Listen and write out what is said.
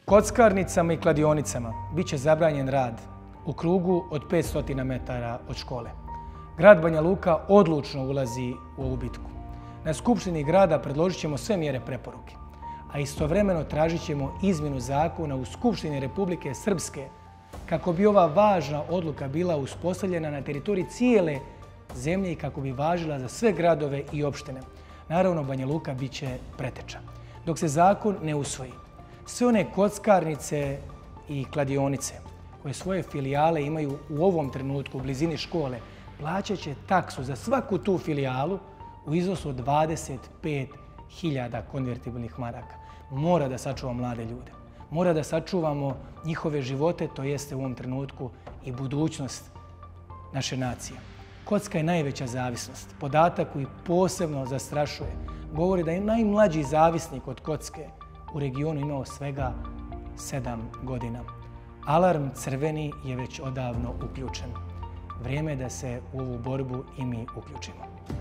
Kockarnicama i kladionicama bit će zabranjen rad u krugu od 500 metara od škole. Grad Banja Luka odlučno ulazi u ovu bitku. Na Skupštini grada predložit ćemo sve mjere preporuke, a istovremeno tražit ćemo izmjenu zakona u Skupštini Republike Srpske kako bi ova važna odluka bila uspostavljena na teritoriji cijele zemlje i kako bi važila za sve gradove i opštine. Naravno, Banja Luka bit će preteča. Dok se zakon ne usvoji, sve one kockarnice i kladionice koje svoje filijale imaju u ovom trenutku u blizini škole plaćat će taksu za svaku tu filijalu u iznosu od 25.000 konvertibilnih maraka. Mora da sačuva mlade ljude. Mora da sačuvamo njihove živote, to jeste u ovom trenutku i budućnost naše nacije. Kocka je najveća zavisnost. Podatak koji posebno zastrašuje govori da je najmlađi zavisnik od kocke u regionu imao svega 7 godina. Alarm crveni je već odavno uključen. Vrijeme je da se u ovu borbu i mi uključimo.